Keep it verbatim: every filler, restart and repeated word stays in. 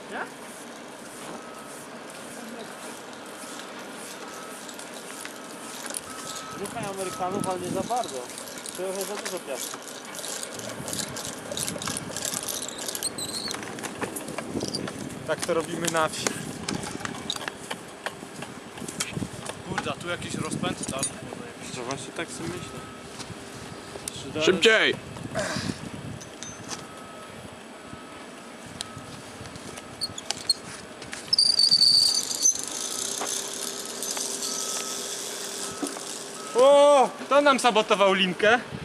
Nie? Ruchaj Amerykanów, ale nie za bardzo. Trochę za dużo piasku. Tak to robimy na wsi. Kurde, a tu jakiś rozpęd tam. To właśnie tak sobie myślę. Szybciej! O, to nam sabotował linkę.